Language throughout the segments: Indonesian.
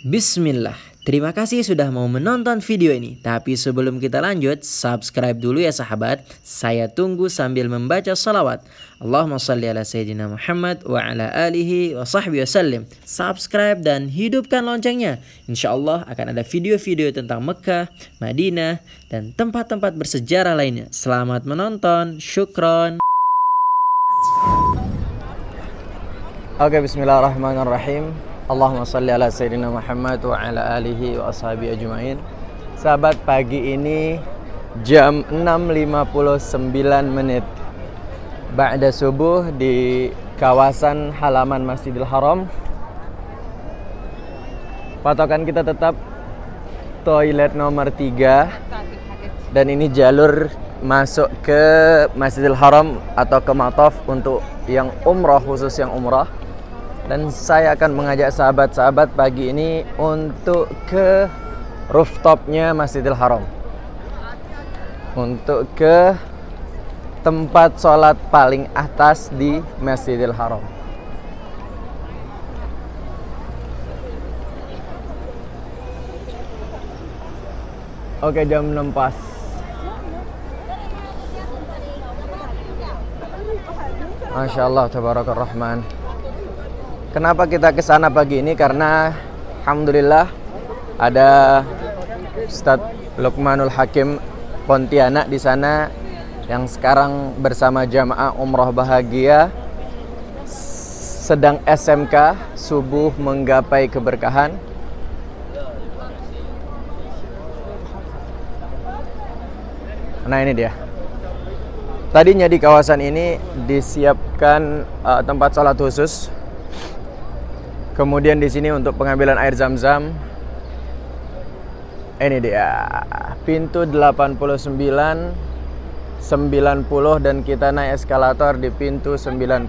Bismillah, terima kasih sudah mau menonton video ini. Tapi sebelum kita lanjut, subscribe dulu ya sahabat. Saya tunggu sambil membaca salawat. Allahumma salli ala Sayyidina Muhammad wa ala alihi wa sahbihi wasallim. Subscribe dan hidupkan loncengnya. Insya Allah akan ada video-video tentang Mekah, Madinah, dan tempat-tempat bersejarah lainnya. Selamat menonton, syukron. Oke, bismillahirrahmanirrahim. Allahumma salli ala Sayyidina Muhammad wa ala alihi wa ashabi ajma'in. Sahabat, pagi ini jam 6.59 ba'da subuh di kawasan halaman Masjidil Haram. Patokan kita tetap toilet nomor 3. Dan ini jalur masuk ke Masjidil Haram atau ke Mataf untuk yang umrah, khusus yang umrah. Dan saya akan mengajak sahabat-sahabat pagi ini untuk ke rooftopnya Masjidil Haram, untuk ke tempat sholat paling atas di Masjidil Haram. Oke, jam 6 pas. Masya Allah, tabarakallah rahman. Kenapa kita ke sana pagi ini? Karena alhamdulillah ada Ustadz Luqmanul Hakim Pontianak di sana yang sekarang bersama jamaah umroh bahagia sedang SMK subuh menggapai keberkahan. Nah, ini dia. Tadinya di kawasan ini disiapkan tempat sholat khusus. Kemudian di sini untuk pengambilan air zam-zam. Ini dia, pintu 89, 90 dan kita naik eskalator di pintu 91.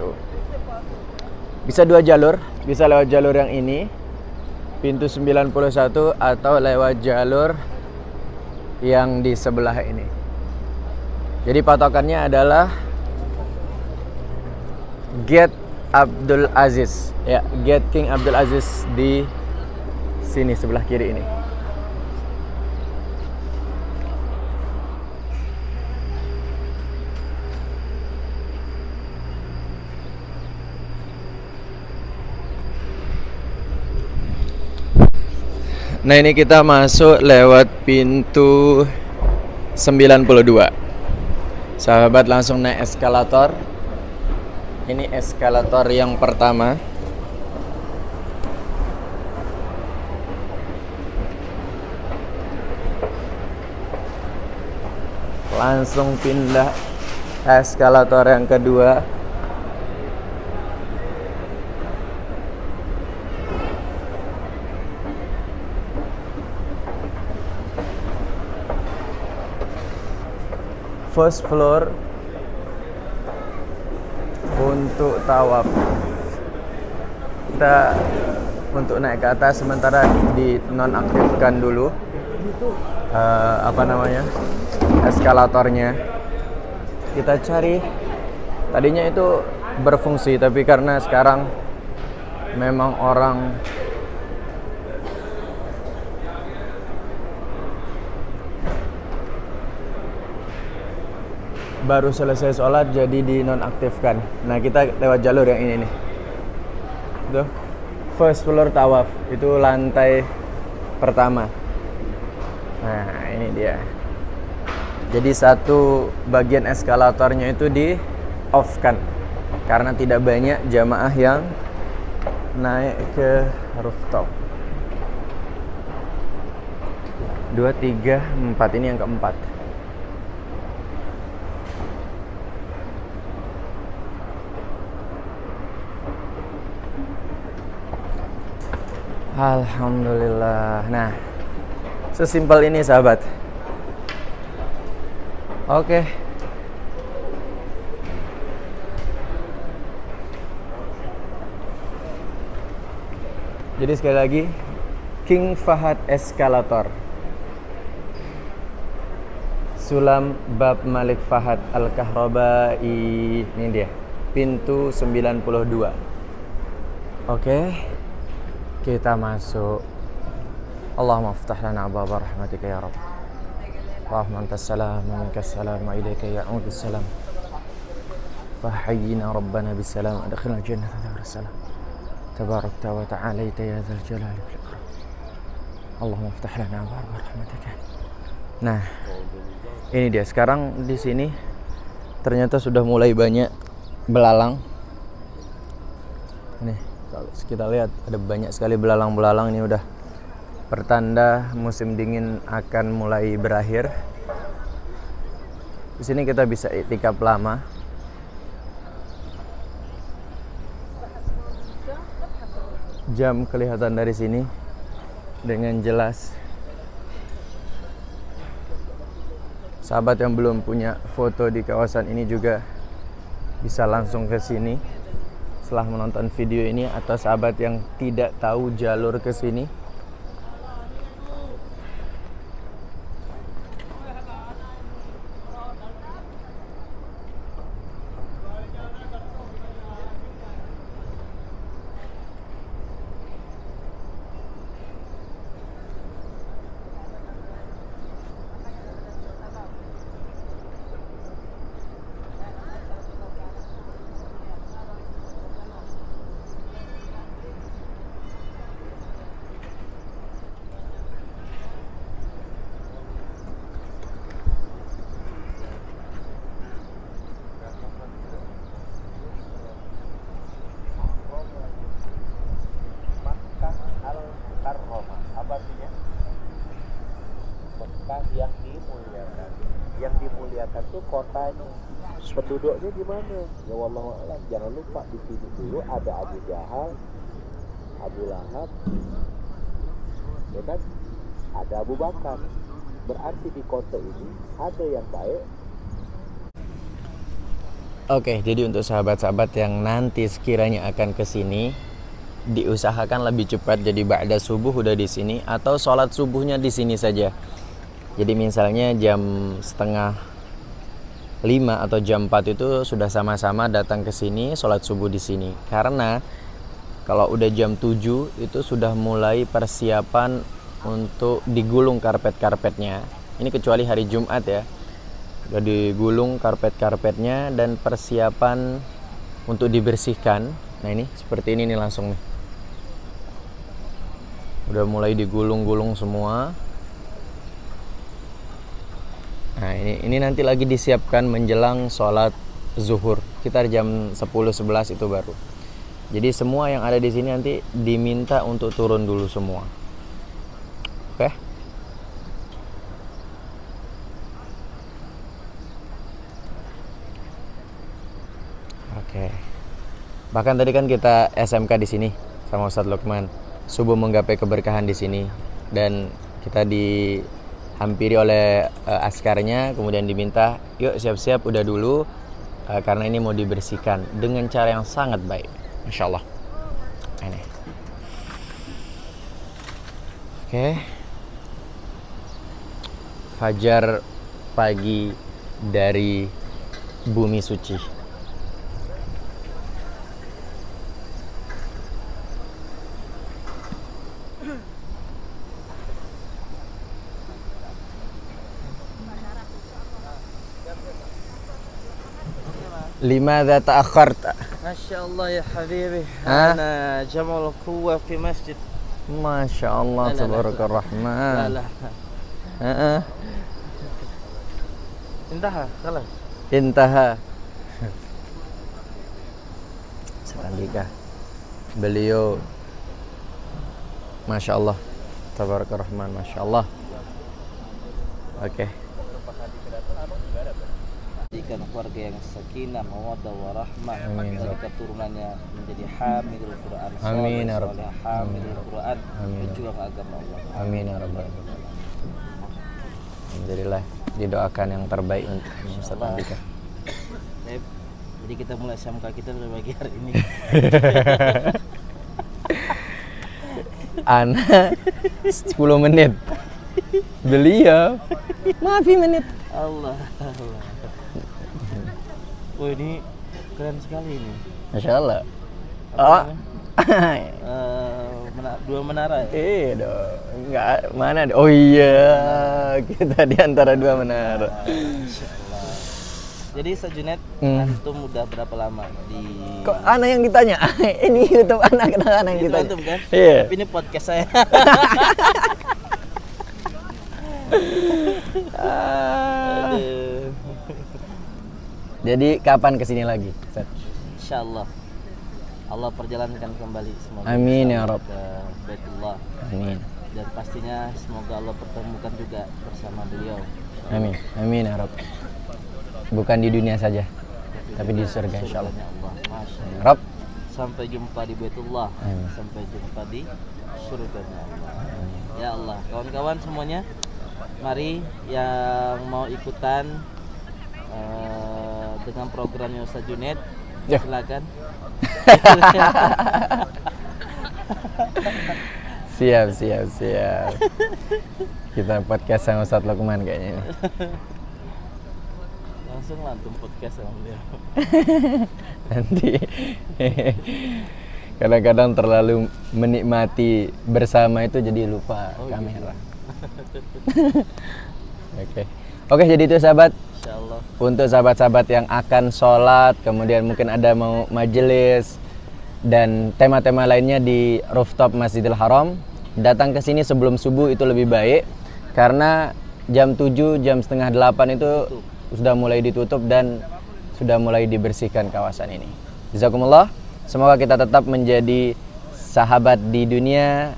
Bisa dua jalur, bisa lewat jalur yang ini, pintu 91, atau lewat jalur yang di sebelah ini. Jadi patokannya adalah Gate Abdul Aziz, ya, Gate King Abdul Aziz di sini sebelah kiri ini. Nah, ini kita masuk lewat pintu 92. Sahabat langsung naik eskalator. Ini eskalator yang pertama. Langsung pindah eskalator yang kedua. First floor untuk tawaf. Kita untuk naik ke atas sementara dinonaktifkan dulu eskalatornya. Kita cari, tadinya itu berfungsi tapi karena sekarang memang orang baru selesai sholat jadi dinonaktifkan. Nah, kita lewat jalur yang ini nih. Itu first floor tawaf, itu lantai pertama. Nah, ini dia. Jadi satu bagian eskalatornya itu di off kan karena tidak banyak jamaah yang naik ke rooftop. 2, 3, 4, ini yang keempat. Alhamdulillah. Nah, sesimpel ini sahabat. Oke. Jadi sekali lagi, King Fahad Eskalator, Sulam Bab Malik Fahad Al-Kahrabai. Ini dia, pintu 92. Oke. Kita masuk. Allahumma aftah lana abwaaba rahmatika ya Rabb. Allahumma antas salam wa minkas salam wa ilaika ya'udus salam. Fahayyina rabbana bisalam adkhilna jannata dar salam. Tabarakta wa ta'alaita ya dzal jalali wal ikram. Allahumma aftah lana abwaaba rahmatika. Nah, ini dia. Sekarang di sini ternyata sudah mulai banyak belalang. Nih, kalau kita lihat ada banyak sekali belalang-belalang. Ini udah pertanda musim dingin akan mulai berakhir. Di sini kita bisa iktikaf lama. Jam kelihatan dari sini dengan jelas. Sahabat yang belum punya foto di kawasan ini juga bisa langsung ke sini setelah menonton video ini, atau sahabat yang tidak tahu jalur ke sini. Yang dimuliakan, yang dimuliakan tuh kotanya, penduduknya gimana? Ya wallahu a'lam. Jangan lupa di sini dulu ada Abu Jahal, Abu Lahab, ya kan? Ada Abu Bakar. Berarti di kota ini ada yang baik. Oke, jadi untuk sahabat-sahabat yang nanti sekiranya akan ke sini, diusahakan lebih cepat. Jadi ba'da subuh udah di sini, atau sholat subuhnya di sini saja. Jadi misalnya jam 4:30 atau jam 4 itu sudah sama-sama datang ke sini, sholat subuh di sini. Karena kalau udah jam 7 itu sudah mulai persiapan untuk digulung karpet-karpetnya. Ini kecuali hari Jumat ya. Udah digulung karpet-karpetnya dan persiapan untuk dibersihkan. Nah ini seperti ini nih langsung nih. Udah mulai digulung-gulung semua. Nah ini nanti lagi disiapkan menjelang sholat zuhur. Sekitar jam 10-11 itu baru. Jadi semua yang ada di sini nanti diminta untuk turun dulu semua. Oke? Oke. Bahkan tadi kan kita SMK di sini sama Ustadz Lukman. Subuh menggapai keberkahan di sini, dan kita dihampiri oleh askarnya, kemudian diminta, yuk siap-siap udah dulu karena ini mau dibersihkan dengan cara yang sangat baik. Masya Allah. Ini. Oke. Fajar pagi dari bumi suci. لماذا تأخرت؟ ما شاء الله يا حبيبي. أنا جمع القوة في مسجد. ما شاء الله تبارك الرحمن. لا انتهى خلاص. Intaha. Setandika. Beliau Masya Allah Tabaraka Rahman. Masya Allah. Oke. Jadikan keluarga yang sakinah, mawaddah, warahmah. Amin. Dari keturunannya menjadi hamidul Quran. Amin ya Rabb. Hamidul Quran. Amin. Berjuang agama Allah. Amin ya Rabbal Alamin. Alhamdulillah, didoakan yang terbaik untuk Ustaz Andika. Jadi kita mulai SMK kita dari pagi hari ini. Ana 10 menit. Beliau maafi menit. Allah. Oh ini keren sekali ini. Masya Allah. Apa namanya? dua menara ya? Dong. Enggak, mana? Oh iya, kita di antara dua menara. Insyaallah. Jadi Ustaz Junaid, antum udah berapa lama di... Kok Ana yang ditanya? Ini YouTube anak yang Itu ditanya. antum kan? Iya. Tapi ini podcast saya. Aduh. Jadi kapan kesini lagi? Ustaz? Insyaallah Allah perjalankan kembali semoga. Amin ya insyaallah Rabb. ke Baitullah. Amin. Dan pastinya semoga Allah pertemukan juga bersama beliau. Amin. Amin ya Rabb. Bukan di dunia saja, tapi di surga insyaallah. Surganya Allah. Masya Allah. Rabb. Sampai jumpa di Baitullah. Amin. Sampai jumpa di surganya Allah. Ya Allah, kawan-kawan semuanya, mari yang mau ikutan dengan programnya Ustaz Junaid, Ya. silakan. Siap. Kita podcast sama Ustaz Lukman kayaknya ini. Langsung lantung podcast sama beliau. Nanti kadang-kadang terlalu menikmati bersama itu jadi lupa kamera. Oke, jadi itu sahabat. Insyaallah. Untuk sahabat-sahabat yang akan sholat, kemudian mungkin ada mau majelis dan tema-tema lainnya di rooftop Masjidil Haram, datang ke sini sebelum subuh itu lebih baik karena jam 7, jam setengah 8 itu sudah mulai ditutup dan sudah mulai dibersihkan kawasan ini. Jazakumullah. Semoga kita tetap menjadi sahabat di dunia.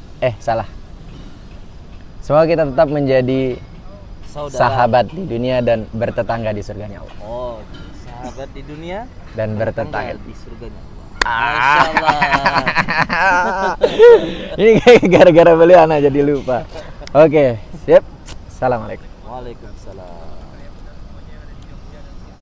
Semoga kita tetap menjadi Saudara. sahabat di dunia dan bertetangga di surganya Allah. Oh, sahabat di dunia Dan bertetangga. di surganya Allah. Masyaallah. Ini kayak gara-gara beliau anak jadi lupa. Oke, siap. Assalamualaikum. Waalaikumsalam.